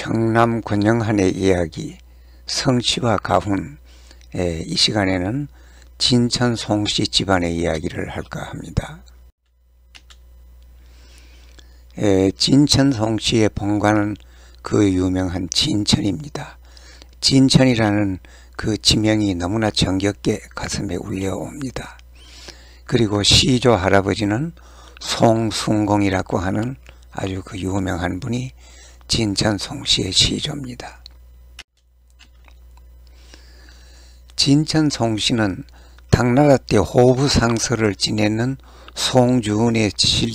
경남 권영한의 이야기 성씨와 가훈. 이 시간에는 진천 송씨 집안의 이야기를 할까 합니다. 진천 송씨의 본관은 그 유명한 진천입니다. 진천이라는 그 지명이 너무나 정겹게 가슴에 울려옵니다. 그리고 시조 할아버지는 송순공이라고 하는 아주 그 유명한 분이 진천 송씨의 시조입니다. 진천 송씨는 당나라 때 호부상서를 지내는 송주은의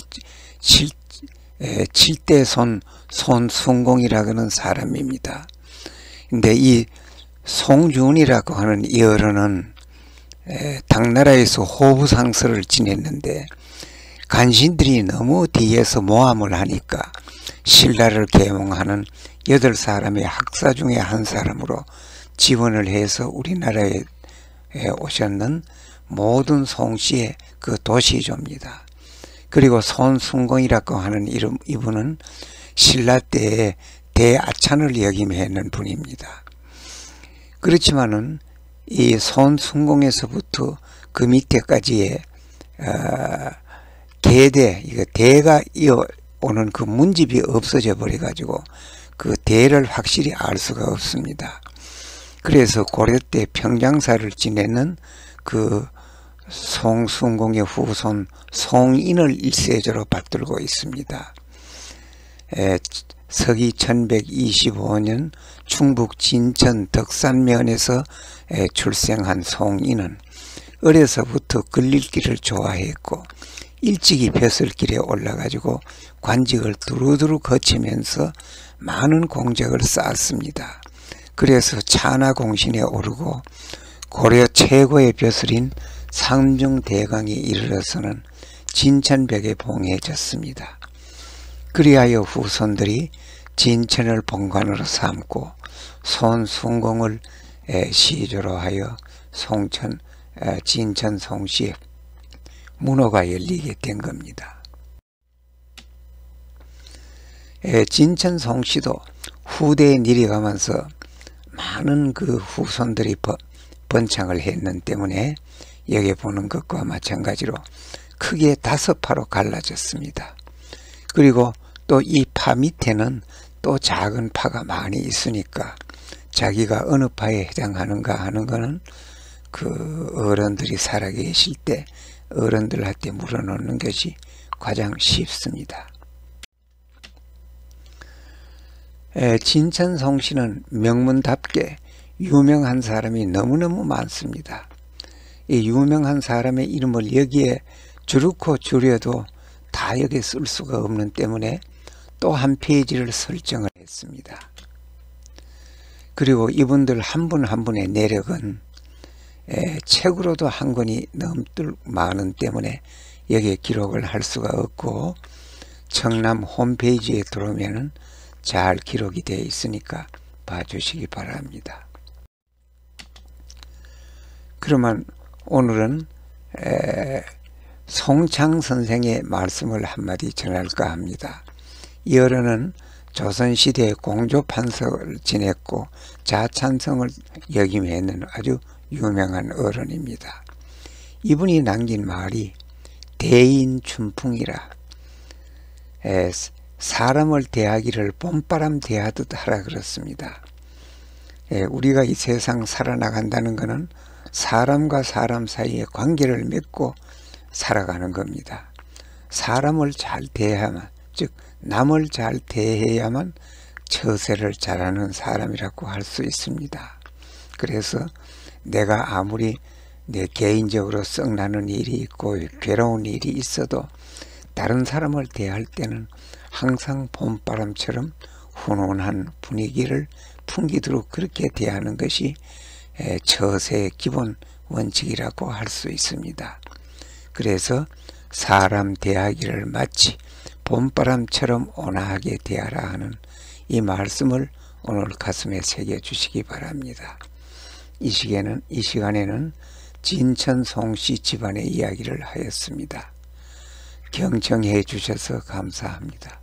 칠대손 손순공이라고 하는 사람입니다. 근데 이 송주은이라고 하는 이 어른은 당나라에서 호부상서를 지냈는데 간신들이 너무 뒤에서 모함을 하니까 신라를 계몽하는 8사람의 학사 중에 한 사람으로 지원을 해서 우리나라에 오셨는 모든 송씨의 그 도시조입니다. 그리고 손순공이라고 하는 이분은 신라 때에 대아찬을 역임했는 분입니다. 그렇지만은 이 손순공에서부터 그 밑에까지의 대가 이어오는 그 문집이 없어져 버려 가지고 그 대를 확실히 알 수가 없습니다. 그래서 고려 때 평장사를 지내는 그 송순공의 후손 송인을 일세조로 받들고 있습니다. 서기 1125년 충북 진천 덕산면에서 출생한 송인은 어려서부터 걸릴길을 좋아했고 일찍이 벼슬길에 올라가지고 관직을 두루두루 거치면서 많은 공적을 쌓았습니다. 그래서 찬하공신에 오르고 고려 최고의 벼슬인 상중대강에 이르러서는 진천벽에 봉해졌습니다. 그리하여 후손들이 진천을 본관으로 삼고 손순공을 시조로 하여 진천 송씨의 문호가 열리게 된 겁니다. 진천 송씨도 후대에 내려가면서 많은 그 후손들이 번창을 했는 때문에 여기 보는 것과 마찬가지로 크게 5파로 갈라졌습니다. 그리고 또 이 파 밑에는 또 작은 파가 많이 있으니까 자기가 어느 파에 해당하는가 하는 것은 그 어른들이 살아계실 때 어른들한테 물어놓는 것이 가장 쉽습니다. 진천 송씨는 명문답게 유명한 사람이 너무너무 많습니다. 이 유명한 사람의 이름을 여기에 줄고 줄여도 다 여기에 쓸 수가 없는 때문에 또 한 페이지를 설정을 했습니다. 그리고 이분들 한 분 한 분의 내력은 책으로도 한 권이 넘들 많은 때문에 여기에 기록을 할 수가 없고 청남 홈페이지에 들어오면은 잘 기록이 되어 있으니까 봐주시기 바랍니다. 그러면 오늘은 송창 선생의 말씀을 한마디 전할까 합니다. 이 어른은 조선시대에 공조판서를 지냈고 자찬성을 역임했는 아주 유명한 어른입니다. 이분이 남긴 말이 대인춘풍이라 사람을 대하기를 봄바람 대하듯 하라 그렇습니다. 우리가 이 세상 살아나간다는 것은 사람과 사람 사이의 관계를 맺고 살아가는 겁니다. 사람을 잘 대해야만, 즉 남을 잘 대해야만 처세를 잘하는 사람이라고 할 수 있습니다. 그래서 내가 아무리 내 개인적으로 썩나는 일이 있고 괴로운 일이 있어도 다른 사람을 대할 때는 항상 봄바람처럼 훈훈한 분위기를 풍기도록 그렇게 대하는 것이 처세의 기본 원칙이라고 할 수 있습니다. 그래서 사람 대하기를 마치 봄바람처럼 온화하게 대하라 하는 이 말씀을 오늘 가슴에 새겨 주시기 바랍니다. 이 시간에는 진천 송씨 집안의 이야기를 하였습니다. 경청해 주셔서 감사합니다.